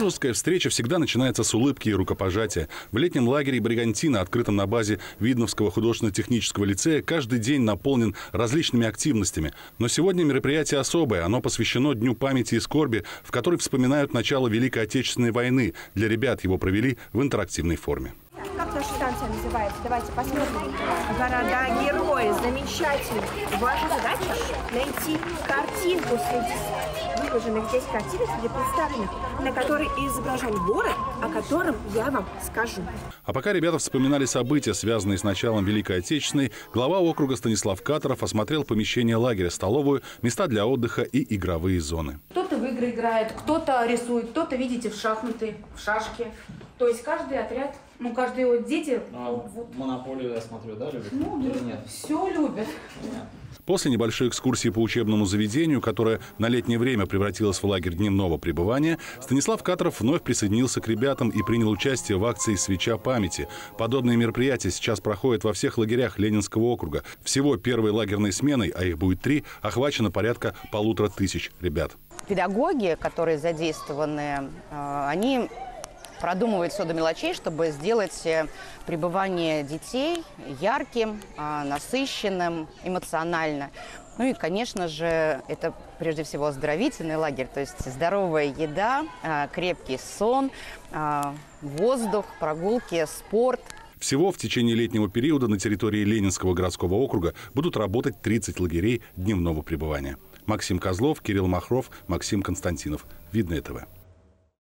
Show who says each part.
Speaker 1: Дружеская встреча всегда начинается с улыбки и рукопожатия. В летнем лагере «Бригантина», открытом на базе Видновского художественно-технического лицея, каждый день наполнен различными активностями. Но сегодня мероприятие особое. Оно посвящено Дню памяти и скорби, в который вспоминают начало Великой Отечественной войны. Для ребят его провели в интерактивной форме.
Speaker 2: Как наша станция называется? Давайте посмотрим. Города-герои. Замечательно. Ваша задача – найти картинку среди выложенных здесь картинок, среди представленных, на которой изображен город, о котором я вам скажу.
Speaker 1: А пока ребята вспоминали события, связанные с началом Великой Отечественной, глава округа Станислав Катаров осмотрел помещение лагеря, столовую, места для отдыха и игровые зоны.
Speaker 3: Кто-то в игры играет, кто-то рисует, кто-то, видите, в шахматы, в шашки. То есть каждый отряд, каждые вот дети...
Speaker 4: Монополию, я смотрю, да, любят?
Speaker 3: Или нет? Все любят.
Speaker 1: После небольшой экскурсии по учебному заведению, которое на летнее время превратилось в лагерь дневного пребывания, Станислав Катаров вновь присоединился к ребятам и принял участие в акции «Свеча памяти». Подобные мероприятия сейчас проходят во всех лагерях Ленинского округа. Всего первой лагерной сменой, а их будет 3, охвачено порядка 1500 ребят.
Speaker 5: Педагоги, которые задействованы, они продумывают все до мелочей, чтобы сделать пребывание детей ярким, насыщенным, эмоционально. Ну и, конечно же, это прежде всего оздоровительный лагерь, то есть здоровая еда, крепкий сон, воздух, прогулки, спорт.
Speaker 1: Всего в течение летнего периода на территории Ленинского городского округа будут работать 30 лагерей дневного пребывания. Максим Козлов, Кирилл Махров, Максим Константинов. Видное ТВ.